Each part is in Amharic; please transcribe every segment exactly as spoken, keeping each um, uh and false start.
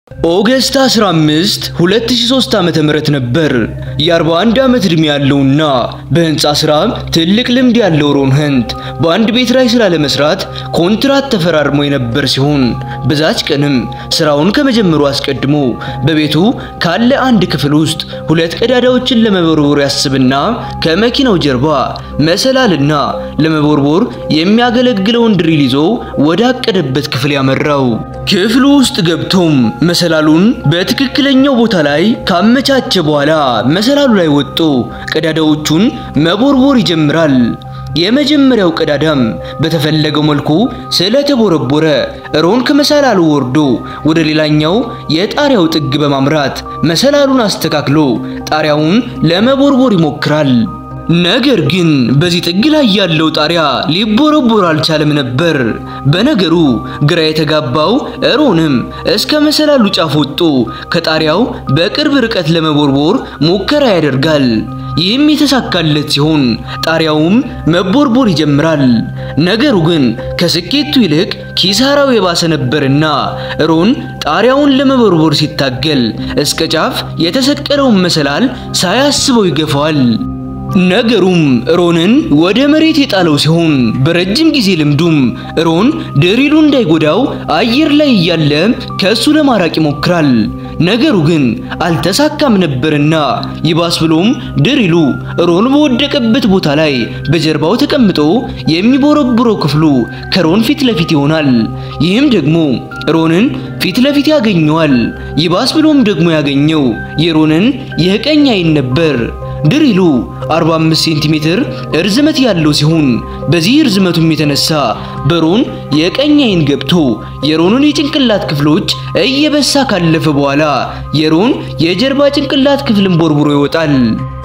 ኦገስት አስራ አምስት ሁለት ሺህ ሶስት ዓመተ ምህረት ነበር። የ41 ዓመት ዕድሜ ያለውና በህንጻ ስራ ትልቅ ልምድ ያለው ሮን ህንት በአንድ ቤት ላይ ስራ ለመስራት ኮንትራት ተፈራርሞ የነበር ሲሆን በዛች ቀንም ስራውን ከመጀመሩ አስቀድሞ በቤቱ ካለ አንድ ክፍል ውስጥ ሁለት ቀዳዳዎችን ለመቦርቦር ያስብና ከመኪናው ጀርባ መሰላልና ለመቦርቦር የሚያገለግለውን ድሪል ይዞ ወደ አቀደበት ክፍል ያመራው። ክፍሉ ውስጥ ገብቶም መሰላሉን በትክክለኛው ቦታ ላይ ካመቻቸ በኋላ መሰላሉ ላይ ወጥቶ ቀዳዳዎቹን መቦርቦር ይጀምራል። የመጀመሪያው ቀዳዳም በተፈለገው መልኩ ስለተቦረቦረ ሮን ከመሰላሉ ወርዶ ወደ ሌላኛው የጣሪያው ጥግ በማምራት መሰላሉን አስተካክሎ ጣሪያውን ለመቦርቦር ይሞክራል። ነገር ግን በዚህ ጥግ ላይ ያለው ጣሪያ ሊቦረቦር አልቻለም ነበር። በነገሩ ግራ የተጋባው ሮንም እስከ መሰላሉ ጫፍ ወጥቶ ከጣሪያው በቅርብ ርቀት ለመቦርቦር ሙከራ ያደርጋል። ይህም የተሳካለት ሲሆን ጣሪያውም መቦርቦር ይጀምራል። ነገሩ ግን ከስኬቱ ይልቅ ኪሳራው የባሰ ነበርና ሮን ጣሪያውን ለመቦርቦር ሲታገል እስከ ጫፍ የተሰቀለውን መሰላል ሳያስበው ይገፋዋል። ነገሩም ሮንን ወደ መሬት የጣለው ሲሆን በረጅም ጊዜ ልምዱም ሮን ድሪሉ እንዳይጎዳው አየር ላይ ያለ ከሱ ለማራቅ ይሞክራል። ነገሩ ግን አልተሳካም ነበርና ይባስ ብሎም ድሪሉ ሮን በወደቀበት ቦታ ላይ በጀርባው ተቀምጦ የሚቦረብረው ክፍሉ ከሮን ፊት ለፊት ይሆናል። ይህም ደግሞ ሮንን ፊት ለፊት ያገኘዋል። ይባስ ብሎም ደግሞ ያገኘው የሮንን የቀኝ አይን ነበር። ድሪሉ አርባ አምስት ሴንቲሜትር እርዝመት ያለው ሲሆን በዚህ እርዝመቱም የተነሳ በሮን የቀኝ አይን ገብቶ የሮንን የጭንቅላት ክፍሎች እየበሳ ካለፈ በኋላ የሮን የጀርባ ጭንቅላት ክፍልን ቦርቡሮ ይወጣል።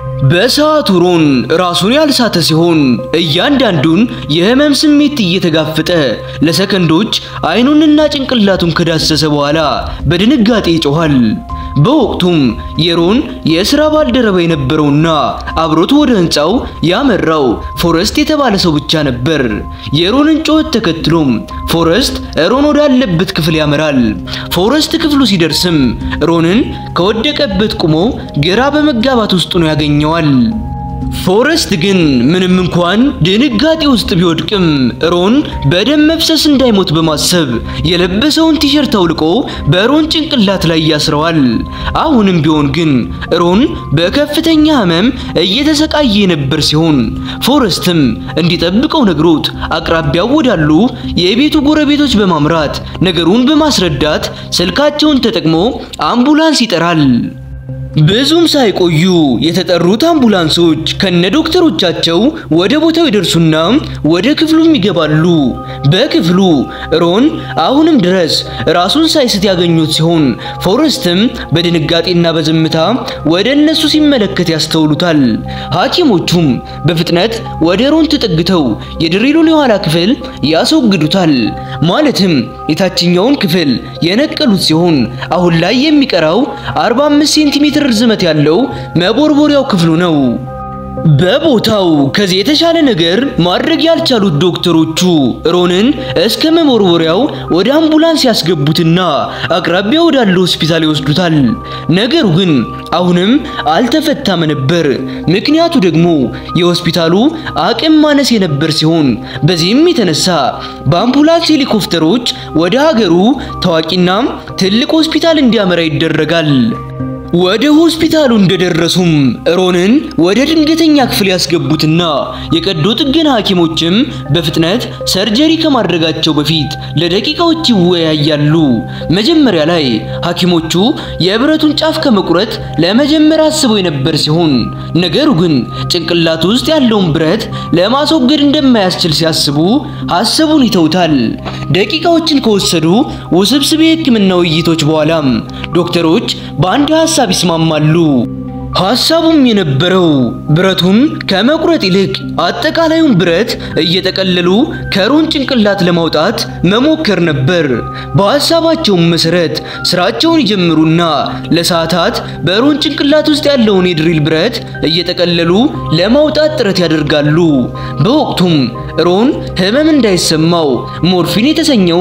በሰዓቱ ሮን ራሱን ያልሳተ ሲሆን እያንዳንዱን የህመም ስሜት እየተጋፈጠ ለሰከንዶች አይኑንና ጭንቅላቱን ከዳሰሰ በኋላ በድንጋጤ ይጮሃል። በወቅቱም የሮን የሥራ ባልደረባ የነበረውና አብሮት ወደ ህንጻው ያመራው ፎረስት የተባለ ሰው ብቻ ነበር። የሮንን ጩኸት ተከትሎም ፎረስት ሮን ወዳለበት ክፍል ያመራል። ፎረስት ክፍሉ ሲደርስም ሮንን ከወደቀበት ቆሞ ግራ በመጋባት ውስጥ ነው ያገኘዋል። ፎረስት ግን ምንም እንኳን ድንጋጤ ውስጥ ቢወድቅም ሮን በደም መፍሰስ እንዳይሞት በማሰብ የለበሰውን ቲሸርት አውልቆ በሮን ጭንቅላት ላይ ያስረዋል። አሁንም ቢሆን ግን ሮን በከፍተኛ ህመም እየተሰቃየ ነበር ሲሆን ፎረስትም እንዲጠብቀው ነግሮት አቅራቢያው ወዳሉ የቤቱ ጎረቤቶች በማምራት ነገሩን በማስረዳት ስልካቸውን ተጠቅሞ አምቡላንስ ይጠራል። ብዙም ሳይቆዩ የተጠሩት አምቡላንሶች ከነ ዶክተሮቻቸው ወደ ቦታው ይደርሱና ወደ ክፍሉም ይገባሉ። በክፍሉ ሮን አሁንም ድረስ ራሱን ሳይስት ያገኙት ሲሆን ፎረስትም በድንጋጤና በዝምታ ወደ እነሱ ሲመለከት ያስተውሉታል። ሐኪሞቹም በፍጥነት ወደ ሮን ተጠግተው የድሪሉን የኋላ ክፍል ያስወግዱታል። ማለትም የታችኛውን ክፍል የነቀሉት ሲሆን አሁን ላይ የሚቀራው አርባ አምስት ሴንቲሜትር ርዝመት ያለው መቦርቦሪያው ክፍሉ ነው። በቦታው ከዚህ የተሻለ ነገር ማድረግ ያልቻሉት ዶክተሮቹ ሮንን እስከ መቦርቦሪያው ወደ አምቡላንስ ያስገቡትና አቅራቢያው ወዳለው ሆስፒታል ይወስዱታል። ነገሩ ግን አሁንም አልተፈታም ነበር። ምክንያቱ ደግሞ የሆስፒታሉ አቅም ማነስ የነበር ሲሆን በዚህም የተነሳ በአምቡላንስ ሄሊኮፕተሮች ወደ ሀገሩ ታዋቂና ትልቅ ሆስፒታል እንዲያመራ ይደረጋል። ወደ ሆስፒታሉ እንደደረሱም ሮንን ወደ ድንገተኛ ክፍል ያስገቡትና የቀዶ ጥገና ሐኪሞችም በፍጥነት ሰርጀሪ ከማድረጋቸው በፊት ለደቂቃዎች ይወያያሉ። መጀመሪያ ላይ ሐኪሞቹ የብረቱን ጫፍ ከመቁረጥ ለመጀመር አስበው የነበር ሲሆን ነገሩ ግን ጭንቅላት ውስጥ ያለውን ብረት ለማስወገድ እንደማያስችል ሲያስቡ ሐሳቡን ይተውታል። ደቂቃዎችን ከወሰዱ ውስብስብ የሕክምና ውይይቶች በኋላም ዶክተሮች በአንድ ሐሳብ ይስማማሉ። ሐሳቡም የነበረው ብረቱን ከመቁረጥ ይልቅ አጠቃላዩን ብረት እየተቀለሉ ከሮን ጭንቅላት ለማውጣት መሞከር ነበር። በሐሳባቸው መሰረት ስራቸውን ይጀምሩና ለሰዓታት በሮን ጭንቅላት ውስጥ ያለውን የድሪል ብረት እየተቀለሉ ለማውጣት ጥረት ያደርጋሉ። በወቅቱም ሮን ህመም እንዳይሰማው ሞርፊን የተሰኘውን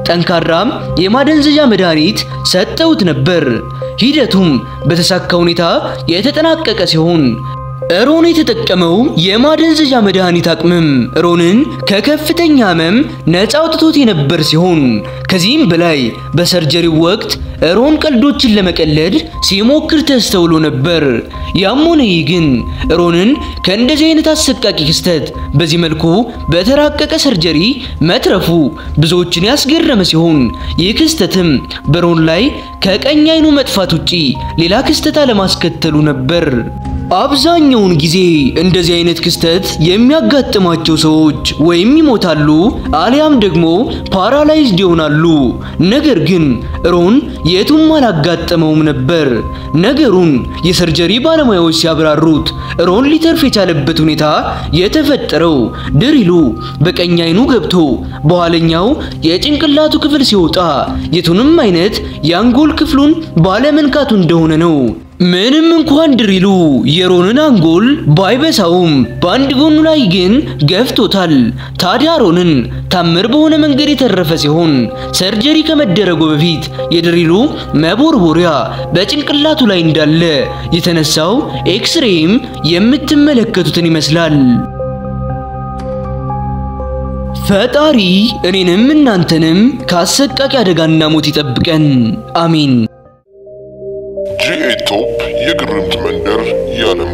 ጠንካራም የማደንዘዣ መድኃኒት ሰጠውት ነበር። ሂደቱም በተሳካ ሁኔታ የተጠናቀቀ ሲሆን ሮን የተጠቀመው የማደንዘዣ መድኃኒት አቅምም ሮንን ከከፍተኛ ህመም ነፃ አውጥቶት የነበር ሲሆን ከዚህም በላይ በሰርጀሪው ወቅት ሮን ቀልዶችን ለመቀለድ ሲሞክር ተስተውሎ ነበር። ያም ሆነ ይህ ግን ሮንን ከእንደዚህ አይነት አሰቃቂ ክስተት በዚህ መልኩ በተራቀቀ ሰርጀሪ መትረፉ ብዙዎችን ያስገረመ ሲሆን ይህ ክስተትም በሮን ላይ ከቀኝ አይኑ መጥፋት ውጪ ሌላ ክስተት አለማስከተሉ ነበር። አብዛኛውን ጊዜ እንደዚህ አይነት ክስተት የሚያጋጥማቸው ሰዎች ወይም ይሞታሉ አሊያም ደግሞ ፓራላይዝድ ይሆናሉ። ነገር ግን ሮን የቱም አላጋጠመውም ነበር። ነገሩን የሰርጀሪ ባለሙያዎች ሲያብራሩት ሮን ሊተርፍ የቻለበት ሁኔታ የተፈጠረው ድሪሉ በቀኝ አይኑ ገብቶ በኋለኛው የጭንቅላቱ ክፍል ሲወጣ የቱንም አይነት የአንጎል ክፍሉን ባለመንካቱ እንደሆነ ነው። ምንም እንኳን ድሪሉ የሮንን አንጎል ባይበሳውም በአንድ ጎኑ ላይ ግን ገፍቶታል። ታዲያ ሮንን ታምር በሆነ መንገድ የተረፈ ሲሆን ሰርጀሪ ከመደረጉ በፊት የድሪሉ መቦርቦሪያ በጭንቅላቱ ላይ እንዳለ የተነሳው ኤክስሬይም የምትመለከቱትን ይመስላል። ፈጣሪ እኔንም እናንተንም ከአሰቃቂ አደጋና ሞት ይጠብቀን፣ አሜን። ጂኤ ቶፕ የግርምት መንደር የዓለም